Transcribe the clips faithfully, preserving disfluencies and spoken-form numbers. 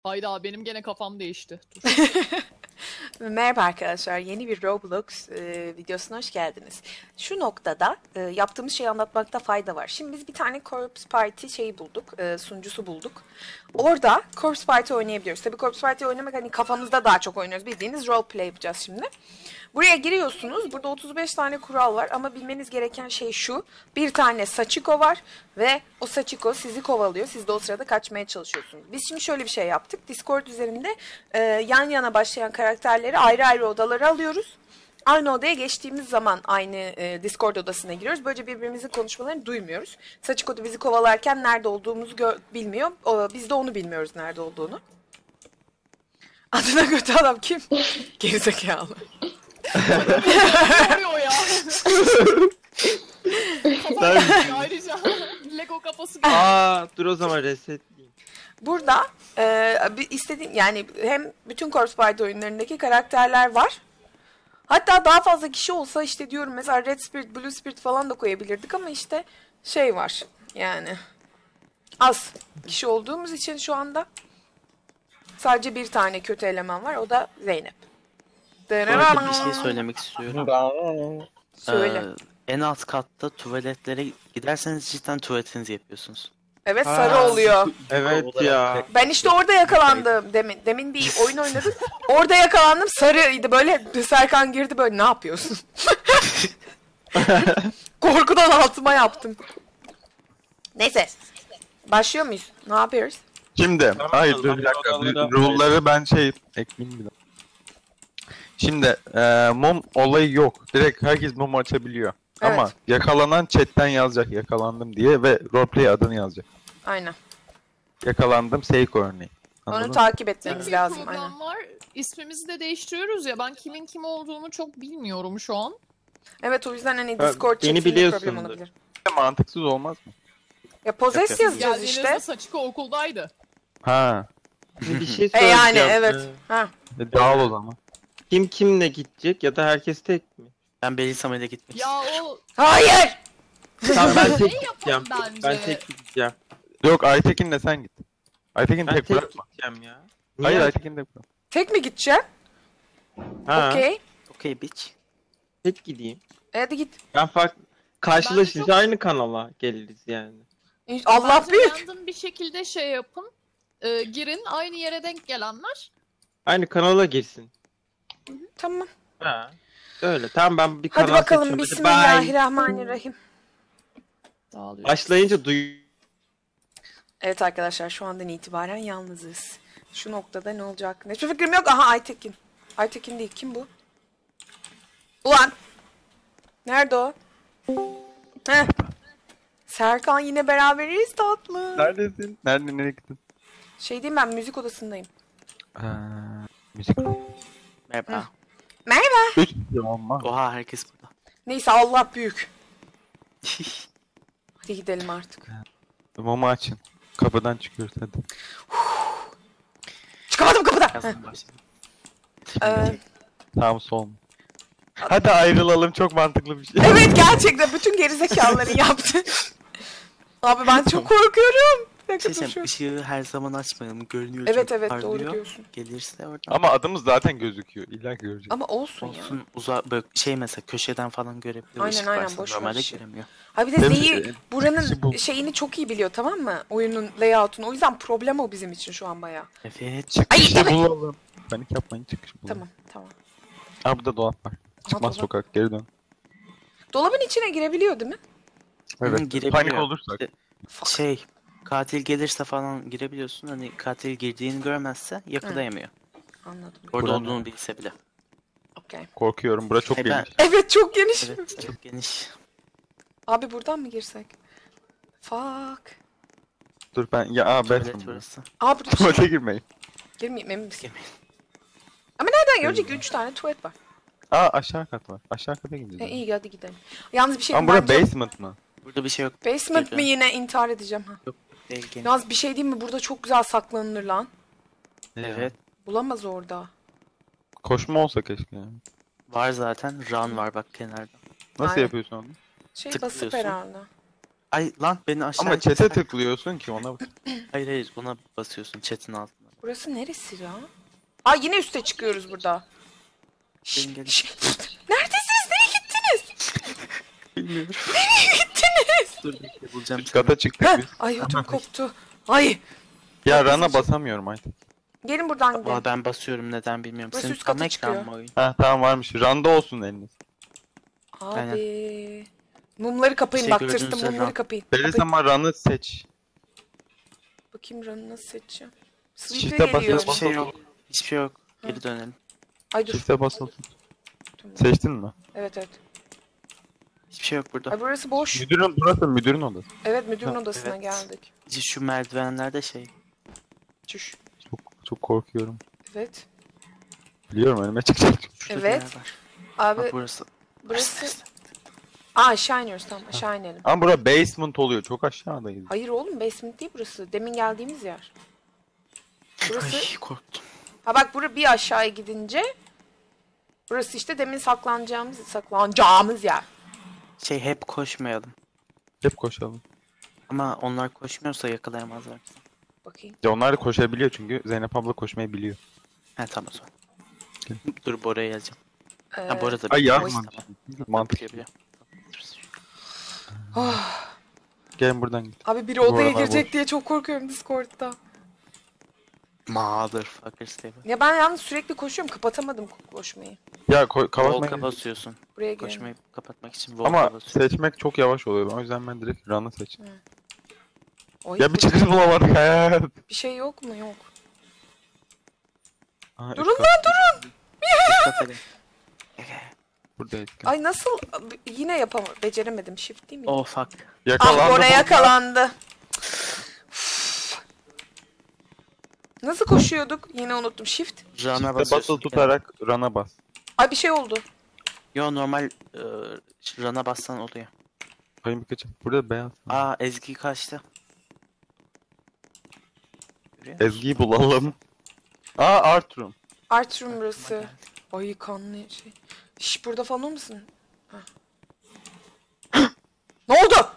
Hayda benim gene kafam değişti. Dur. Merhaba arkadaşlar, yeni bir Roblox e, videosuna hoş geldiniz. Şu noktada e, yaptığımız şeyi anlatmakta fayda var. Şimdi biz bir tane Corpse Party şeyi bulduk, e, sunucusu bulduk. Orada Corpse Party oynayabiliyoruz. Tabii Corpse Party oynamak hani kafamızda daha çok oynuyoruz. Bildiğiniz roleplay yapacağız şimdi. Buraya giriyorsunuz. Burada otuz beş tane kural var ama bilmeniz gereken şey şu. Bir tane Sachiko var ve o Sachiko sizi kovalıyor. Siz de o sırada kaçmaya çalışıyorsunuz. Biz şimdi şöyle bir şey yaptık. Discord üzerinde e, yan yana başlayan karakterleri ayrı ayrı odalara alıyoruz. Aynı odaya geçtiğimiz zaman aynı e, Discord odasına giriyoruz. Böylece birbirimizin konuşmalarını duymuyoruz. Sachiko da bizi kovalarken nerede olduğumuzu bilmiyor. O, biz de onu bilmiyoruz nerede olduğunu. Adına kötü adam kim? Gerizekalı. Ne oluyor ya? Kafam ayrıca Lego kafası gibi. Aa dur o zaman resetleyeyim. Burada e, bir istediğim yani hem bütün Corpse Party oyunlarındaki karakterler var. Hatta daha fazla kişi olsa işte diyorum mesela Red Spirit, Blue Spirit falan da koyabilirdik ama işte şey var yani az kişi olduğumuz için şu anda sadece bir tane kötü eleman var, o da Zeynep. Bu arada bir şey söylemek istiyorum. Söyle. Ee, en alt katta tuvaletlere giderseniz cidden tuvaletinizi yapıyorsunuz. Evet, Ha. sarı oluyor. Evet ya. Ben işte orada yakalandım demin. Demin bir oyun oynadık. Orada yakalandım, sarıydı böyle. Serkan girdi böyle, ne yapıyorsun? Korkudan altıma yaptım. Neyse. Başlıyor muyuz? Ne yapıyoruz? Şimdi, Tamam, hayır tamam, dur bir dakika. tamam, tamam. Rule'ları ben şey ekleyeyim bir dakika. Şimdi e, mum olayı yok. Direkt herkes mum açabiliyor. Evet. Ama yakalanan chatten yazacak yakalandım diye ve roleplay adını yazacak. Aynen. Yakalandım Seiko örneği. Onu Anladın mı? takip Tek etmemiz bir lazım. problem Aynen. var. İsmimizi de değiştiriyoruz ya. Ben kimin kim olduğunu çok bilmiyorum şu an. Evet, o yüzden hani Ha, Discord beni chatinde biliyorsundur. problem olabilir. Mantıksız olmaz mı? Ya Possess Yok, yok. yazacağız Geldiğinizde işte. Sachiko okuldaydı. Ha. Bir şey E söyleyeceğim. yani evet. Ee, Ha. E, dağıl o zaman. Kim kimle gidecek ya da herkes tek mi? Ben Belisam ile gitmek Ya istiyorum. o Hayır! Tamam ben tek şey gideceğim. yapalım bence. Ben tek gideceğim. Yok Aytekin'le sen git. Aytekin Ben tek tek bırakma. gideceğim ya. Hayır Niye? Aytekin tek bırakma. Tek mi gideceksin? Ha, Okey. Okey bitch. tek gideyim. E hadi git. Ben farklı karşılaşınca çok- aynı kanala geliriz yani. Allah Bence büyük. random bir şekilde şey yapın. Ee, girin. Aynı yere denk gelenler. Aynı kanala girsin. Tamam. Ha. Öyle. Tamam ben bir Hadi kanal bakalım. seçiyorum. Hadi bye. Bismillahirrahmanirrahim. Dağılıyor. Başlayınca duy. Evet arkadaşlar, şu andan itibaren yalnızız. Şu noktada ne olacak? Hiçbir fikrim yok. Aha, Aytekin. Aytekin değil. Kim bu? Ulan. Nerede o? Heh. Serkan, yine beraberiz tatlı. Neredesin? Nerede nereye gittin? Şey diyeyim, ben müzik odasındayım. Ee, müzik. Merhaba. Merhaba. Üç olmaz. Oha herkes burada. Neyse, Allah büyük. Hadi gidelim artık. Mumu açın. Kapıdan çıkıyoruz hadi. Çıkamadım kapıdan. Heh. Yazın başladım. Ee, Sağ sol mu? Hadi ayrılalım, çok mantıklı bir şey. evet, gerçekten bütün gerizekalıları yaptı. Abi ben çok korkuyorum. Bir dakika, Şey dur şu- diyeceğim, ışığı her zaman açmayalım. Görünüyor Evet çünkü evet, parlıyor. doğru diyorsun. Gelirse oradan. Ama adımız zaten gözüküyor. İlla ki göreceğiz. Ama olsun ya. Olsun uza böyle şey mesela köşeden falan görebiliyor. Aynen, ışık aynen, varsa boş ver normalde ışığı. göremiyor. Ha bir de Değil mi? Zeyi Şey buranın bu. şeyini çok iyi biliyor, tamam mı? Oyunun layout'unu. O yüzden problem o bizim için şu an bayağı. Evet. Çıkışı Ay, evet. bulalım. Panik yapmayın, çıkış bulalım. Tamam tamam. Aa, burada dolap var. Çıkmaz dolap. sokak, geri dön. Dolabın içine girebiliyor değil mi? Evet. girebiliyor. Panik olursak. İşte şey katil gelirse falan girebiliyorsun. Hani katil girdiğini görmezse yakalayamıyor. Anladım. Orada Buranın- olduğunu bilse bile. Okey. Korkuyorum. Bura çok Hey, ben- geniş. Evet, çok geniş. Evet çok geniş. Abi buradan mı girsek? Fuck. Dur ben ya aa ben Tuvalet burası. Abi burada tuvalete girmeyin. girmeyeyim, emin misin? Girmeyin. Ama nereden görecek? Üç tane tuvalet var. Aa aşağı kat var. Aşağı kata E, gideceğiz. iyi, hadi gidelim. Yalnız bir şey Ama bura bence- basement mı? Burada bir şey yok. Basement mi, Gireceğim. yine intihar edeceğim ha. Değil, geniş. Yalnız bir şey diyeyim mi? Burada çok güzel saklanılır lan. Evet. Bulamaz orada. Koşma olsa keşke yani. Var zaten. Run var bak kenarda. Nasıl Aynen. yapıyorsun onu? Şey Tıklıyorsun. basıp herhalde. Ay lan beni aşağı... Ama çete tıklıyorsun ki ona. Hayır hayır ona basıyorsun chat'in altına. Burası neresi ya? Aa yine üste çıkıyoruz burada. Şş, Gelin, gelin. şş. Neredesiniz? Nereye gittiniz? Bilmiyorum. Nereye gittiniz? Dur bekle bulacağım. Üst kata çıktık Heh, biz. ay ödüm koptu. Ay. Ya rana basamıyorum artık. Gelin buradan Aa, gidelim. ben basıyorum neden bilmiyorum. Burası Senin üst kata tam ekran çıkıyor. mı oyun? Ha tamam varmış. Randa olsun eliniz. Abi. Mumları kapayın Şey bak gördüğünüz tırstım zaman- mumları kapayın. Deli Kapayın. ama ranı seç. Bakayım ranı nasıl seçeceğim. Sleep'e Shift'e geliyor. basıyorsun. Hiçbir şey yok. Hiçbir şey yok. Geri dönelim. Ay dur. Çifte basılı tut. Tamam. Seçtin mi? Evet evet. Hiçbir şey yok burada. Ay burası boş. Müdürün burası müdürün odası. Evet müdürün Ha, odasına evet. geldik. İşte şu merdivenlerde şey. Çüş. Çok çok korkuyorum. Evet. Biliyorum önüme çıkacak. Şurada Evet. bir yer var. Abi Bak burası. burası... Aa aşağı iniyoruz tamam aşağı inelim. Ama bura basement oluyor. Çok aşağıdayız. Hayır oğlum basement değil burası. Demin geldiğimiz yer. Burası... Ay korktum. Ha bak burası bir aşağıya gidince... Burası işte demin saklanacağımız, saklanacağımız yer. Şey hep koşmayalım. Hep koşalım. Ama onlar koşmuyorsa yakalayamazlar. Bakayım. Ya onlar da koşabiliyor çünkü Zeynep abla koşmayı biliyor. He tamam o zaman. Dur Bora'ya yazacağım. Ee, Ha Bora da Ay biliyor. yapma. Tamam. Mantık. Biliyor, biliyor. oh, Gelin buradan git. abi biri Bu odaya aralar girecek boş. diye çok korkuyorum Discord'da. Motherfuckers diye bak. Ya ben yalnız sürekli koşuyorum kapatamadım ko- koşmayı. Ya ko- kapatmayın. Volka basıyorsun. Buraya girelim. Koşmayı kapatmak için volka Ama basıyorsun. seçmek çok yavaş oluyor. O yüzden ben direkt run'ı seçtim. Oy, Ya bir çıkış bulamadık hayat. bir şey yok mu? Yok. Aha, Durun üst lan kat. durun. Dikkat edin. Buradayız. Ay nasıl yine yapamadım. Beceremedim. Shift değil mi? Oh fuck. Yakalandı. Ah Bora Volkan. yakalandı. Üf. Nasıl koşuyorduk? Yine unuttum. Shift. Rana Shift'e basıyorsun. basılı tutarak run'a bas. Ay bir şey oldu. Yo normal e, rana bassan oluyor. Hayır birkaçım. Burada beyaz. Aa Ezgi kaçtı. Görüyor musun? Ezgi'yi bulalım. Aa art room. Art room burası. Ay kanlı şey. Şş burada falan mısın? Ha. Ne oldu?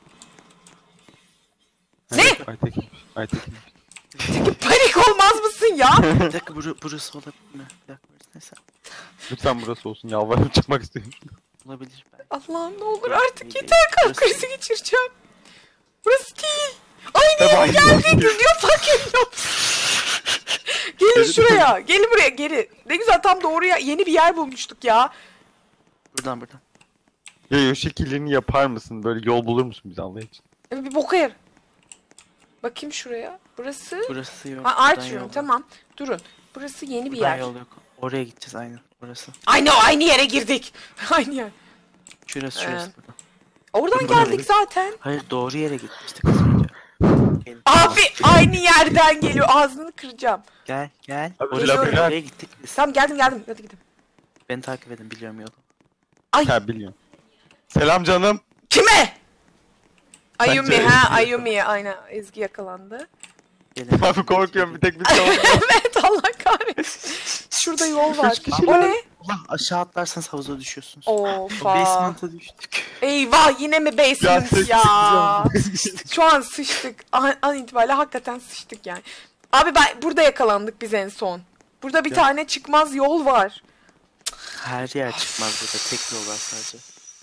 Ne? Aytekin. Aytekin. Peki panik olmaz mısın ya? Bir dakika bur burası olabilir mi? Bir dakika burası neyse. Lütfen burası olsun. Yalvarırım çıkmak istiyorum. Olabilir belki. Allah'ım ne olur Yok, artık değil, yeter değil. kalp Burası krizi değil. geçireceğim. Burası değil. Aynı Tabii yere aynı geldik. yere. Ya fucking yok. Gelin şuraya. Gelin buraya geri. Ne güzel tam doğru ya. Yeni bir yer bulmuştuk ya. Buradan buradan. Ya o şekillerini yapar mısın? Böyle yol bulur musun bize Allah için? E, Bir boka yer. Bakayım şuraya. Burası. Burası yok. Ha buradan art yol room yok. tamam. Durun. Burası yeni bir Buradan yer. yol yok. Oraya gideceğiz aynen. Burası. Aynı aynı yere girdik. Aynı yer. Şurası Ee, şurası buradan. Oradan Buradan geldik git. zaten. Hayır doğru yere gitmiştik az önce. Gel. Abi aynı yerden geliyor. Ağzını kıracağım. Gel gel. Abi, Oraya, labirent. oraya gittik biz. Tamam geldim geldim. Hadi gidelim. Beni takip edin biliyorum yolu. Ay Ha biliyorum. Selam canım. kime? Ayumi Bence ha Ezgi. Ayumi aynen Ezgi yakalandı. Gelin. Abi korkuyorum bir tek bir şey olmaz. Evet Allah kahretsin. Şurada yol var. Üç kişi O var. ne? Allah aşağı atlarsanız havuza düşüyorsunuz. Of. Basement'a düştük. Eyvah yine mi basement sıçtık ya? Şu an sıçtık. An, an itibariyle hakikaten sıçtık yani. Abi ben burada yakalandık biz en son. Burada bir Ya. tane çıkmaz yol var. Her yer çıkmaz burada. Tek yol var sadece.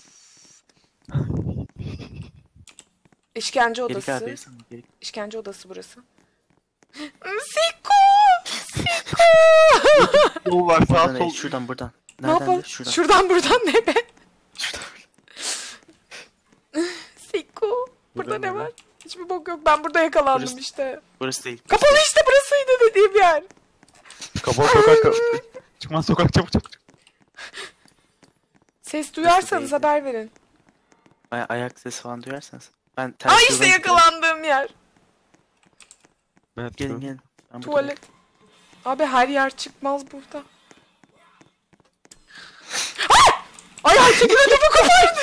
İşkence Geri gel odası. bir sana. Geri. İşkence odası burası. Siko! Siko! Yol var sağ Buradan, sol. değil, şuradan buradan. Ne Nereden yapalım? de? Şuradan. Şuradan buradan ne be? Şuradan. Siko. Burada Buradan ne buradan. var? Hiçbir bok yok. Ben burada yakalandım Burası- işte. Burası değil. Kapalı işte burasıydı dediğim yer. Kapalı sokak. kap- Çıkmaz sokak çabuk çabuk. Ses duyarsanız değil. haber verin. Ay ayak sesi falan duyarsanız. Ben ters Ay yoldan işte gidiyorum. yakalandığım yer. Evet, Gelin dur. gelin. Ben burada Tuvalet. Abi her yer çıkmaz burada. Ah! Ay Ayşegül ödümü kopardı.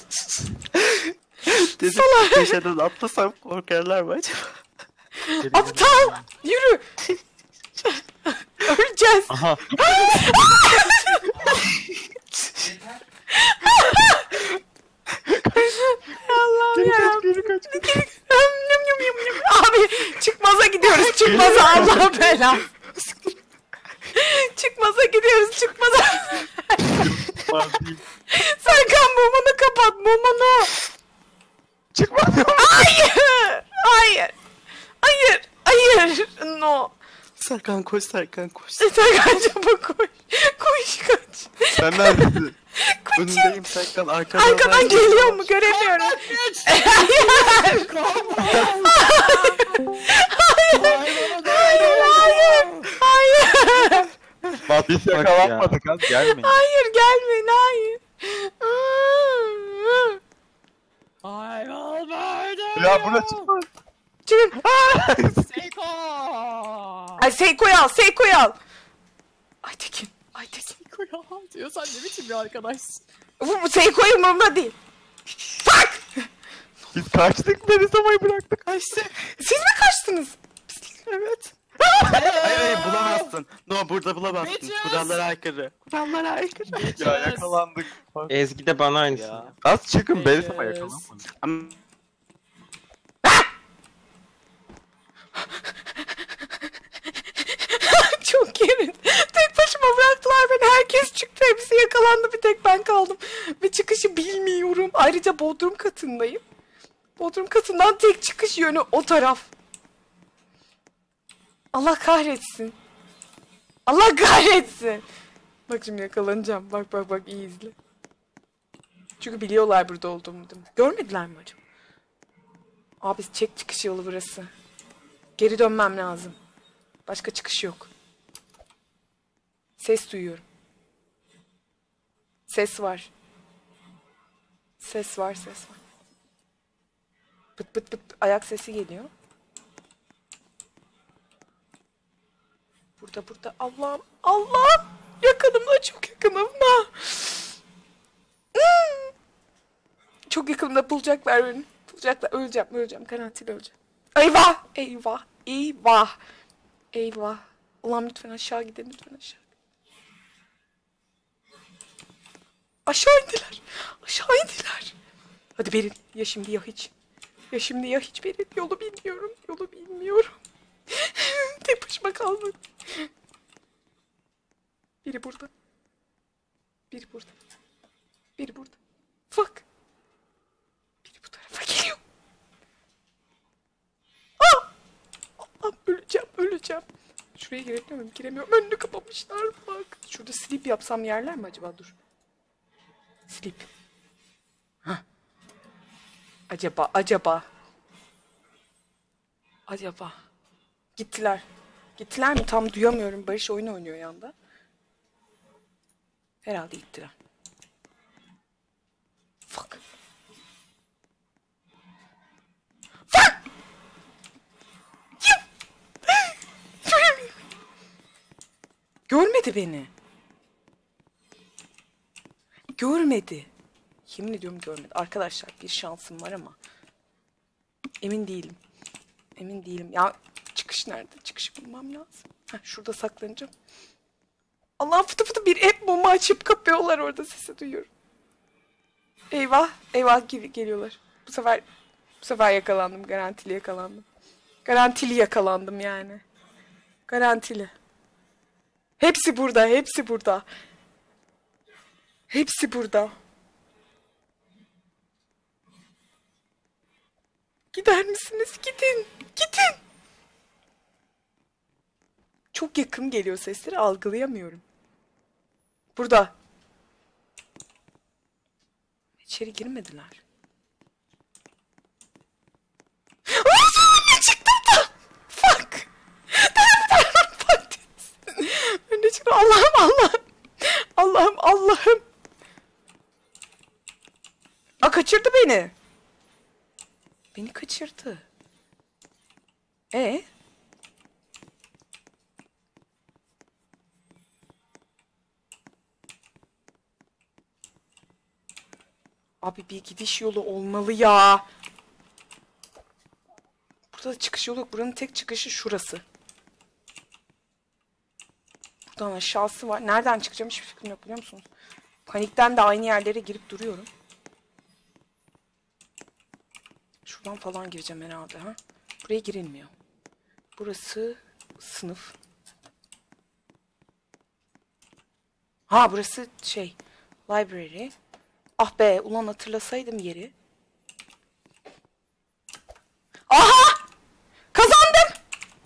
Dedim köşeden atlasam korkarlar mı acaba? Aptal. Yürü. Öleceğiz. Aha. Allah'ım Geri ya. kaç geri kaç. Yum, yum, yum, yum. Abi çıkmaz çıkmaza gidiyoruz. Çıkmaza Allah belanı. Çıkmaza gidiyoruz. Çıkmaza. Serkan mumunu kapat. Mumunu. Çıkmadı. Hayır. Hayır. Hayır. Hayır. No. Serkan koş Serkan koş. Serkan çabuk koş. Koş kaç. Sen neredesin? Önündeyim Serkan arkadan. Arkadan geliyor mu göremiyorum. Hayır. Hayır. Hayır. Hayır. Biz yakalanmadık az gelmeyin. Hayır gelmeyin. Hayır. Hayvan vardı. Ya buna çıkma. Çıkın. Seiko. Ay Seiko'yu al. Seiko'yu al. Aytekin. Aytekin. Seiko ya diyor. Sen ne biçim bir arkadaşsın? Bu, bu Seiko'yu umurumda değil. Fuck. Biz kaçtık Melisa'yı bıraktık. Kaçtı. Siz mi kaçtınız? Evet. Hayır hayır bulamazsın. No burada bulamazsın. Bitches. Kurallara aykırı. Kurallara aykırı. Ya yakalandık. Ezgi de bana aynısını. Ya. Ya. Az çıkın Melisa'ya Yes. yakalanmadık. Ama Çok yerin. Tek başıma bıraktılar beni. Herkes çıktı. Hepsi yakalandı. Bir tek ben kaldım. Ve çıkışı bilmiyorum. Ayrıca Bodrum katındayım. Bodrum katından tek çıkış yönü o taraf. Allah kahretsin. Allah kahretsin. Bak şimdi yakalanacağım. Bak bak bak iyi izle. Çünkü biliyorlar burada olduğumu değil mi? Görmediler mi acaba? Abi çek çıkış yolu burası. Geri dönmem lazım. Başka çıkış yok. Ses duyuyorum. Ses var. Ses var, ses var. Pıt pıt pıt ayak sesi geliyor. Burada burada Allah'ım Allah'ım yakınımda çok yakınımda. Hmm. Çok yakınımda bulacaklar beni. Bulacaklar öleceğim öleceğim karantina öleceğim. Eyvah eyvah eyvah. Eyvah. Allah'ım lütfen aşağı gidin lütfen aşağı. Aşağı indiler. Aşağı indiler. Hadi Beril ya şimdi ya hiç. Ya şimdi ya hiç Beril. Yolu bilmiyorum. Yolu bilmiyorum. Tek başıma kaldım. Biri burada. Biri burada. Biri burada. Fuck. Biri bu tarafa geliyor. Aa! Allah'ım öleceğim öleceğim. Şuraya girebiliyor muyum? Giremiyorum. Önünü kapamışlar. Bak. Şurada sleep yapsam yerler mi acaba? Dur. Sleep. Hah. Acaba, acaba. Acaba. Gittiler. Gittiler mi? Tam duyamıyorum. Barış oyun oynuyor yanda. Herhalde gittiler. Fuck. Fuck! Görmedi beni. Görmedi. Yemin ediyorum görmedi. Arkadaşlar bir şansım var ama emin değilim. Emin değilim. Ya çıkış nerede? Çıkışı bulmam lazım. Heh, şurada saklanacağım. Allah fıtı fıtı bir hep mumu açıp kapıyorlar orada sesi duyuyorum. Eyvah. Eyvah gel geliyorlar. Bu sefer bu sefer yakalandım. Garantili yakalandım. Garantili yakalandım yani. Garantili. Hepsi burada. Hepsi burada. Hepsi burada. Gider misiniz? Gidin. Gidin. Çok yakın geliyor sesleri. Algılayamıyorum. Burada. İçeri girmediler. Ay, çıktım da. Fuck. Önüne çıktım. Allah'ım Allah'ım. Allah'ım Allah'ım. Aa kaçırdı beni. Beni kaçırdı. E? Abi bir gidiş yolu olmalı ya. Burada da çıkış yolu yok. Buranın tek çıkışı şurası. Buradan aşağısı var. Nereden çıkacağım hiçbir fikrim yok biliyor musunuz? Panikten de aynı yerlere girip duruyorum. Şuradan falan gireceğim herhalde ha. Buraya girilmiyor. Burası sınıf. Ha burası şey. Library. Ah be ulan hatırlasaydım yeri. Aha! Kazandım!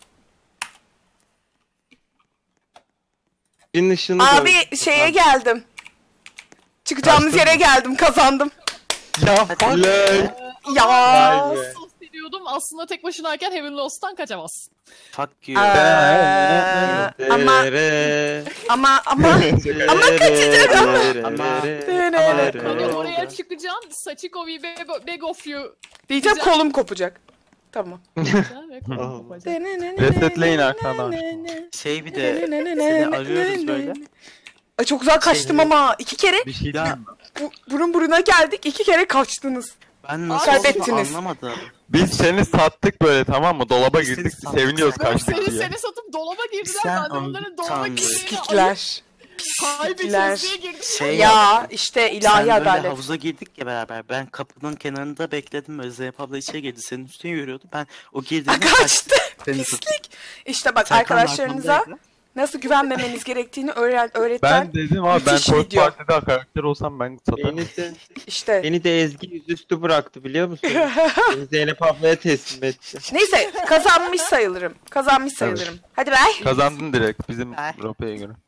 Gün ışığını Abi gördüm. şeye geldim. Çıkacağımız Kaçtın yere mı? geldim. Kazandım. Ya Hadi. Lol. Ya. Vay be. Lost istiyordum. Aslında tek başınayken Heaven Lost'tan kaçamazsın. Fuck you. Aa, ama Dere. ama ama ama kaçacak ama. Ama- Hani Ama- oraya çıkacaksın. Sachiko we beg, beg of you. Diyeceğim Güzel. kolum kopacak. Tamam. diyeceksin ve kolunu Oh. kopacaksın. Resetleyin arkadaşlar. Şey bir de seni arıyoruz böyle. Ay çok güzel kaçtım Şey- ama iki kere Bir şey Ya diyeyim mi? bu, burun buruna geldik. iki kere kaçtınız. ben nasıl Kaybettiniz. olduğunu anlamadım. Biz seni sattık böyle tamam mı? Dolaba Biz seni girdik sattık. seviniyoruz Böyle kaçtık seni diye. seni satıp dolaba girdiler. Sen Ben de onların dolaba sandın. girdiğini ayıp Pislikler. kaybedeceğiz diye girdim. Şey Ya yaptım. işte Sen ilahi böyle adalet. havuza girdik ya beraber. Ben kapının kenarında bekledim. Böyle Zeynep abla içeri girdi. Senin üstüne yürüyordu. Ben o girdiğinde Kaçtı. Seni tuttum. Pislik. İşte bak Serkan arkadaşlarınıza arkamdaydı. nasıl güvenmemeniz gerektiğini öğren öğreten Ben dedim abi ben müthiş Kork video. Parti'de karakter olsam ben satarım. Beni de, işte. beni de Ezgi yüzüstü bıraktı biliyor musun? Beni Zeynep ablaya teslim etti. Neyse kazanmış sayılırım. Kazanmış sayılırım. Hadi bay. Kazandın direkt bizim Ay. Europa'ya göre.